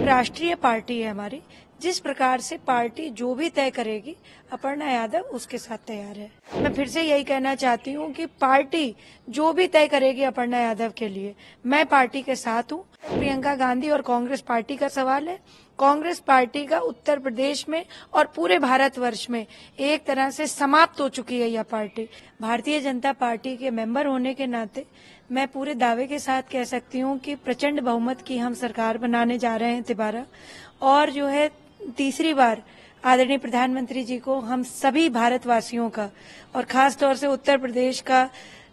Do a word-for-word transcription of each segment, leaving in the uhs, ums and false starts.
राष्ट्रीय पार्टी है हमारी। जिस प्रकार से पार्टी जो भी तय करेगी अपर्णा यादव उसके साथ तैयार है। मैं फिर से यही कहना चाहती हूँ कि पार्टी जो भी तय करेगी अपर्णा यादव के लिए मैं पार्टी के साथ हूँ। प्रियंका गांधी और कांग्रेस पार्टी का सवाल है। कांग्रेस पार्टी का उत्तर प्रदेश में और पूरे भारतवर्ष में एक तरह से समाप्त हो चुकी है यह पार्टी। भारतीय जनता पार्टी के मेंबर होने के नाते मैं पूरे दावे के साथ कह सकती हूँ कि प्रचंड बहुमत की हम सरकार बनाने जा रहे हैं दोबारा, और जो है तीसरी बार आदरणीय प्रधानमंत्री जी को हम सभी भारतवासियों का और खास तौर से उत्तर प्रदेश का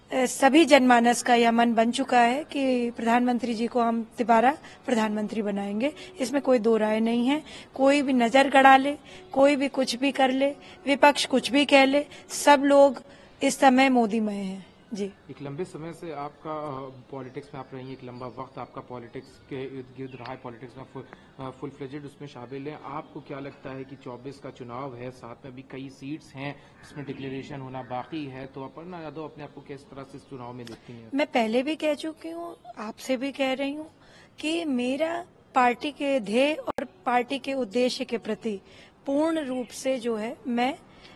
सभी जनमानस का यह मन बन चुका है कि प्रधानमंत्री जी को हम दोबारा प्रधानमंत्री बनाएंगे। इसमें कोई दो राय नहीं है। कोई भी नजर गड़ा ले, कोई भी कुछ भी कर ले, विपक्ष कुछ भी कह ले, सब लोग इस समय मोदीमय हैं। जी, एक लंबे समय से आपका पॉलिटिक्स में आप रही हैं, एक लंबा वक्त आपका पॉलिटिक्स के इर्द गिर्द रहा है, पॉलिटिक्स में फुल, फुल फ्लेजेड उसमें शामिल है। आपको क्या लगता है कि चौबीस का चुनाव है, साथ में भी कई सीट्स हैं जिसमें डिक्लेरेशन होना बाकी है, तो अपर्णा यादव अपने आप को किस तरह से इस चुनाव में देखती हैं? मैं पहले भी कह चुकी हूँ, आपसे भी कह रही हूँ कि मेरा पार्टी के ध्येय और पार्टी के उद्देश्य के प्रति पूर्ण रूप से जो है मैं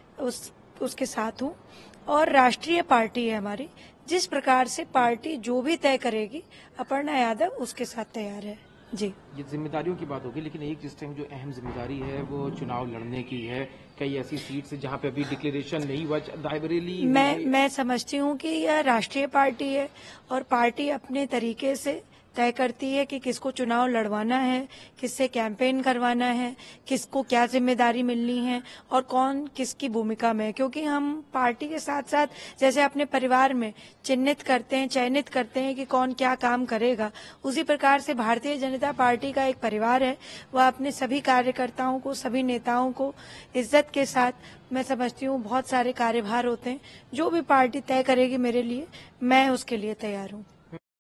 उस उसके साथ हूँ, और राष्ट्रीय पार्टी है हमारी। जिस प्रकार से पार्टी जो भी तय करेगी अपर्णा यादव उसके साथ तैयार है। जी, ये जिम्मेदारियों की बात होगी, लेकिन एक जिस टाइम जो अहम जिम्मेदारी है वो चुनाव लड़ने की है। कई ऐसी सीट्स जहां पे अभी डिक्लेरेशन नहीं हुआ, रायबरेली। मैं मैं समझती हूँ कि यह राष्ट्रीय पार्टी है और पार्टी अपने तरीके से तय करती है कि किसको चुनाव लड़वाना है, किससे कैंपेन करवाना है, किसको क्या जिम्मेदारी मिलनी है और कौन किसकी भूमिका में है। क्योंकि हम पार्टी के साथ साथ जैसे अपने परिवार में चिन्हित करते हैं, चयनित करते हैं कि कौन क्या काम करेगा, उसी प्रकार से भारतीय जनता पार्टी का एक परिवार है। वह अपने सभी कार्यकर्ताओं को, सभी नेताओं को इज्जत के साथ, मैं समझती हूँ बहुत सारे कार्यभार होते हैं। जो भी पार्टी तय करेगी मेरे लिए, मैं उसके लिए तैयार हूँ।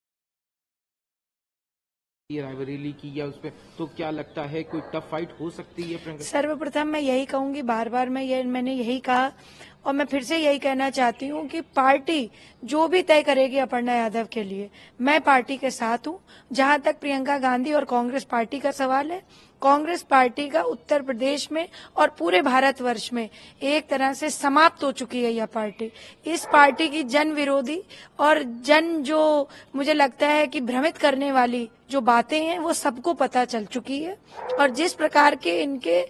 रायबरेली की या उसपे तो क्या लगता है कोई टफ फाइट हो सकती है? सर्वप्रथम मैं यही कहूंगी, बार बार मैं ये मैंने यही कहा और मैं फिर से यही कहना चाहती हूँ कि पार्टी जो भी तय करेगी अपर्णा यादव के लिए मैं पार्टी के साथ हूँ। जहां तक प्रियंका गांधी और कांग्रेस पार्टी का सवाल है, कांग्रेस पार्टी का उत्तर प्रदेश में और पूरे भारतवर्ष में एक तरह से समाप्त हो चुकी है यह पार्टी। इस पार्टी की जन विरोधी और जन जो मुझे लगता है कि भ्रमित करने वाली जो बातें हैं वो सबको पता चल चुकी है, और जिस प्रकार के इनके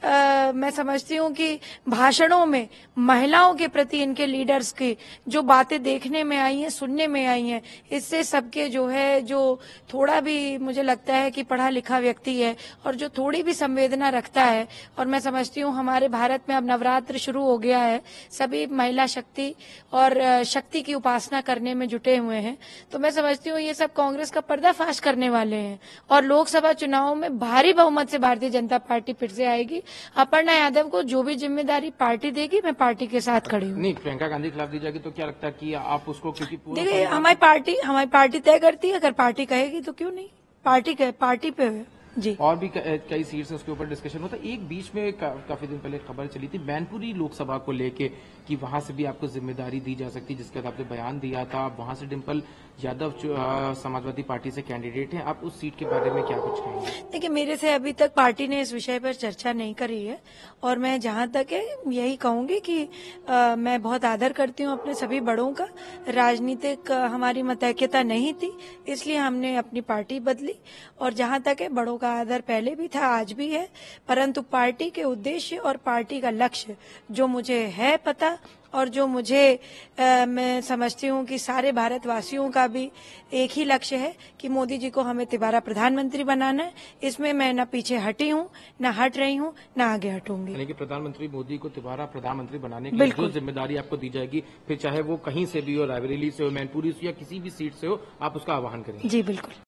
आ, मैं समझती हूँ कि भाषणों में महिलाओं के प्रति इनके लीडर्स की जो बातें देखने में आई हैं, सुनने में आई हैं, इससे सबके जो है जो थोड़ा भी मुझे लगता है कि पढ़ा लिखा व्यक्ति है और जो थोड़ी भी संवेदना रखता है, और मैं समझती हूँ हमारे भारत में अब नवरात्र शुरू हो गया है, सभी महिला शक्ति और शक्ति की उपासना करने में जुटे हुए हैं, तो मैं समझती हूँ ये सब कांग्रेस का पर्दाफाश करने वाले हैं और लोकसभा चुनाव में भारी बहुमत से भारतीय जनता पार्टी फिर से आएगी। अपर्णा यादव को जो भी जिम्मेदारी पार्टी देगी मैं पार्टी के साथ खड़ी हूँ। नहीं, प्रियंका गांधी के खिलाफ दी जाएगी तो क्या लगता है कि आप उसको, क्योंकि देखिए हमारी पार्टी हमारी पार्टी तय करती है, अगर पार्टी कहेगी तो क्यों नहीं, पार्टी पार्टी पे है। जी, और भी कई सीट्स उसके ऊपर डिस्कशन होता है। एक बीच में का, काफी दिन पहले खबर चली थी मैनपुरी लोकसभा को लेके कि वहां से भी आपको जिम्मेदारी दी जा सकती है, जिसके बाद आपने बयान दिया था। वहां से डिम्पल यादव समाजवादी पार्टी से कैंडिडेट हैं, आप उस सीट के बारे में क्या कुछ कहेंगे? देखिए मेरे से अभी तक पार्टी ने इस विषय पर चर्चा नहीं करी है, और मैं जहां तक है यही कहूंगी कि आ, मैं बहुत आदर करती हूं अपने सभी बड़ों का। राजनीतिक हमारी मतैक्यता नहीं थी, इसलिए हमने अपनी पार्टी बदली, और जहां तक है बड़ों का आदर पहले भी था, आज भी है, परंतु पार्टी के उद्देश्य और पार्टी का लक्ष्य जो मुझे है पता, और जो मुझे आ, मैं समझती हूँ कि सारे भारतवासियों का भी एक ही लक्ष्य है कि मोदी जी को हमें दोबारा प्रधानमंत्री बनाना है। इसमें मैं न पीछे हटी हूँ, न हट रही हूँ, न आगे हटूंगी। यानी कि प्रधानमंत्री मोदी को दोबारा प्रधानमंत्री बनाने की जो जिम्मेदारी आपको दी जाएगी, फिर चाहे वो कहीं से भी हो, रायबरेली से हो, मैनपुरी से हो या किसी भी सीट से हो, आप उसका आह्वान करेंगे? जी बिल्कुल।